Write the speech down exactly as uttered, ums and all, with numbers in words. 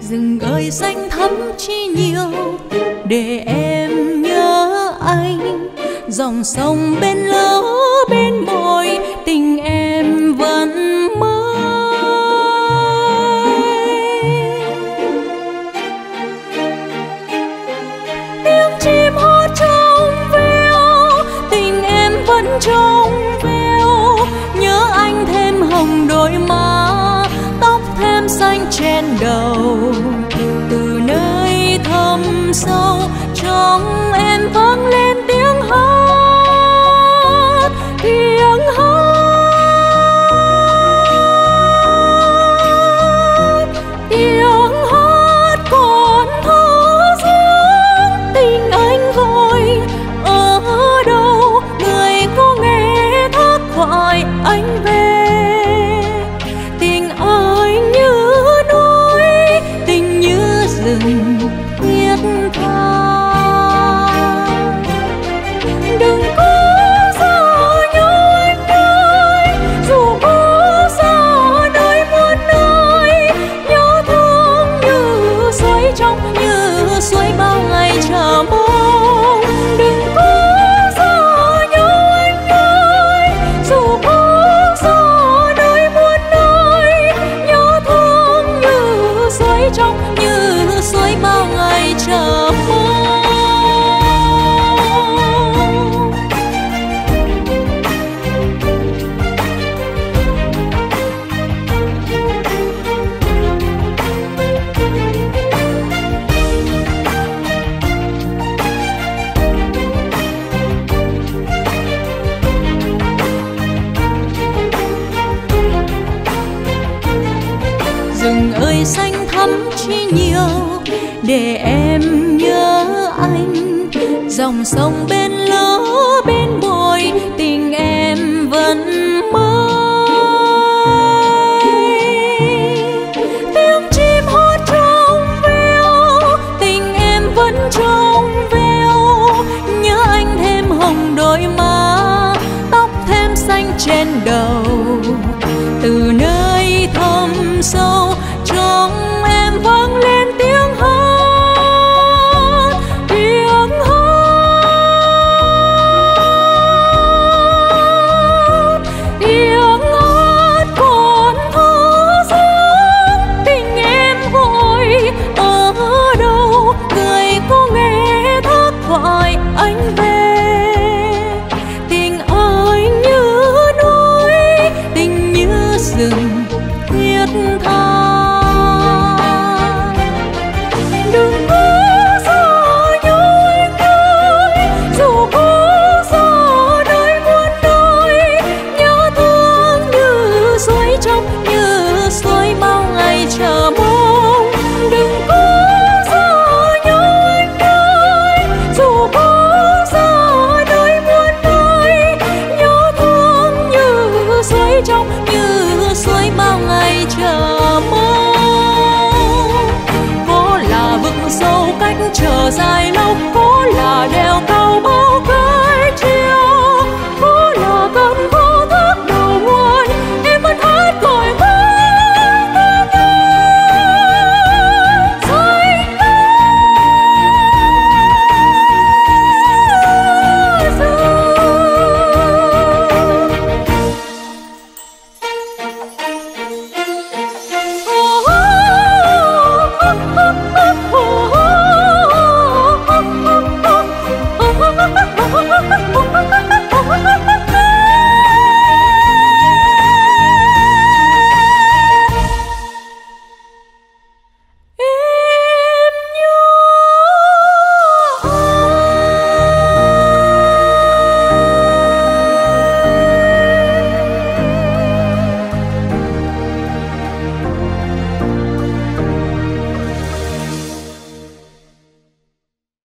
Rừng ơi xanh thắm chi nhiều để em nhớ anh, dòng sông bên lỡ bên bồi tình em vẫn mãi. Tiếng chim hót trong veo tình em vẫn trong veo, nhớ anh thêm hồng đôi má, tóc thêm xanh trên đầu. Từ nơi thâm sâu trong em vang lên tiếng hát, tiếng hát, tiếng hát còn thơ riêng. Tình anh gọi ở đâu, người có nghe thác thoại anh về. Tình anh như núi, tình như rừng thiết tha. Đừng có xa nhau anh ơi, dù có xa nơi muôn nơi, nhớ thương như suối trong, như suối bao ngày chờ mong. Đừng có xa nhau anh ơi, dù có xa nơi muôn nơi, nhớ thương như suối trong, như suối bao ngày chờ mong. Rừng ơi xanh thắm chi nhiều để em nhớ anh, dòng sông bên lỡ bên bồi tình em vẫn mãi. Tiếng chim hót trong veo tình em vẫn trong veo, nhớ anh thêm hồng đôi má, tóc thêm xanh trên đầu. Từ nơi thâm sâu trong em vang lên tiếng hát, tiếng hát, tiếng hát còn thơ riêng. Tình em gọi ở đâu, người có nghe thác thoại anh về. Tình anh như núi, tình như rừng thiết tha. Đừng có xa nhau anh ơi, dù có xa nơi muôn nơi, nhớ thương như suối trong, như suối bao ngày chờ mong. Đừng có xa nhau anh ơi, dù có xa nơi muôn nơi, nhớ thương như suối trong, như suối bao ngày chờ mong. Có là vực sâu cách chờ dài lâu, có là đèo cao